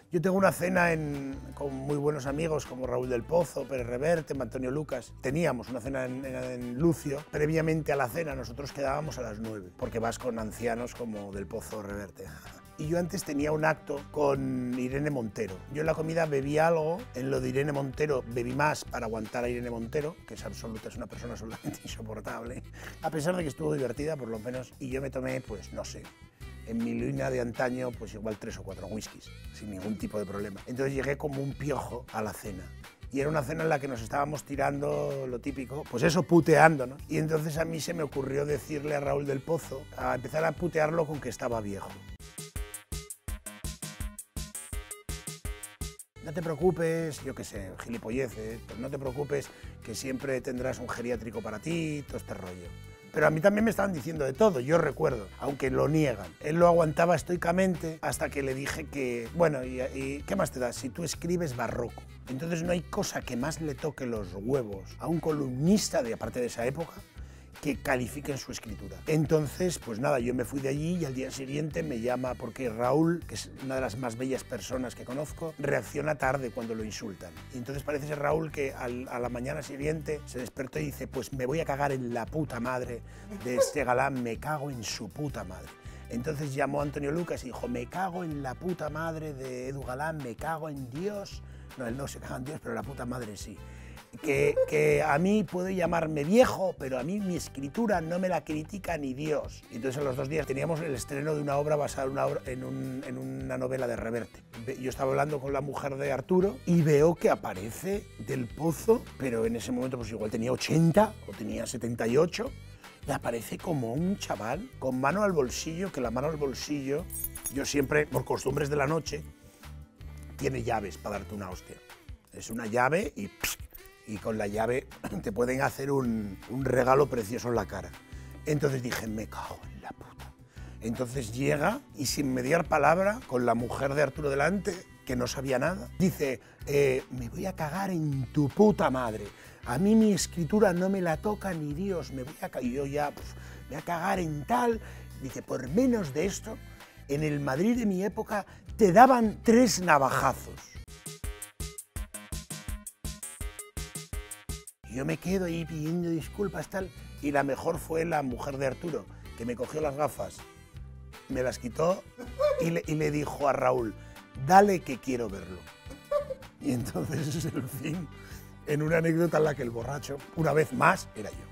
Yo tengo una cena con muy buenos amigos como Raúl del Pozo, Pérez Reverte, Antonio Lucas. Teníamos una cena en Lucio. Previamente a la cena nosotros quedábamos a las 9, porque vas con ancianos como del Pozo, Reverte. Y yo antes tenía un acto con Irene Montero. Yo en la comida bebí algo, en lo de Irene Montero bebí más para aguantar a Irene Montero, que es una persona absolutamente insoportable, a pesar de que estuvo divertida por lo menos, y yo me tomé, pues no sé, en mi luna de antaño, pues igual 3 o 4 whiskies, sin ningún tipo de problema. Entonces llegué como un piojo a la cena. Y era una cena en la que nos estábamos tirando lo típico, pues eso, puteando, ¿no? Y entonces a mí se me ocurrió decirle a Raúl del Pozo, a empezar a putearlo con que estaba viejo. No te preocupes, yo qué sé, gilipolleces, pues no te preocupes que siempre tendrás un geriátrico para ti, todo este rollo. Pero a mí también me estaban diciendo de todo, yo recuerdo, aunque lo niegan. Él lo aguantaba estoicamente hasta que le dije que, bueno, ¿y qué más te da? Si tú escribes barroco. Entonces no hay cosa que más le toque los huevos a un columnista de aparte de esa época que califiquen su escritura. Entonces, pues nada, yo me fui de allí y al día siguiente me llama porque Raúl, que es una de las más bellas personas que conozco, reacciona tarde cuando lo insultan. Y entonces parece ser Raúl que a la mañana siguiente se despertó y dice, pues me voy a cagar en la puta madre de este galán, me cago en su puta madre. Entonces llamó a Antonio Lucas y dijo, me cago en la puta madre de Edu Galán, me cago en Dios. No, él no se caga en Dios, pero la puta madre sí. Que a mí puede llamarme viejo, pero a mí mi escritura no me la critica ni Dios. Y entonces a los 2 días teníamos el estreno de una obra basada en una novela de Reverte. Yo estaba hablando con la mujer de Arturo y veo que aparece del Pozo, pero en ese momento pues igual tenía 80 o tenía 78, y aparece como un chaval con mano al bolsillo, que la mano al bolsillo, yo siempre, por costumbres de la noche, tiene llaves para darte una hostia. Es una llave y con la llave te pueden hacer un regalo precioso en la cara. Entonces dije, me cago en la puta. Entonces llega y sin mediar palabra, con la mujer de Arturo delante, que no sabía nada, dice, me voy a cagar en tu puta madre. A mí mi escritura no me la toca ni Dios, y yo ya, pues, me voy a cagar en tal. Dice, por menos de esto, en el Madrid de mi época te daban 3 navajazos. Yo me quedo ahí pidiendo disculpas, tal, y la mejor fue la mujer de Arturo, que me cogió las gafas, me las quitó y le dijo a Raúl, dale que quiero verlo. Y entonces es el fin, en una anécdota en la que el borracho, una vez más, era yo.